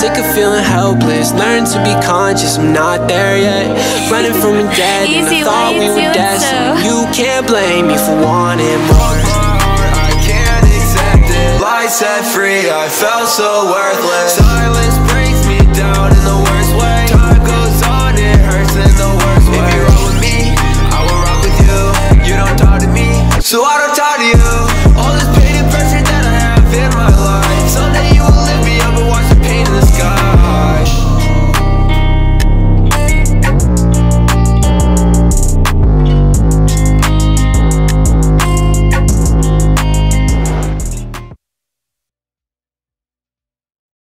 sick of feeling helpless. Learn to be conscious, I'm not there yet. Running from the dead, and I thought we were destined. You can't blame me for wanting more. I can't accept it. Light set free, I felt so worthless. Silence brings me down in the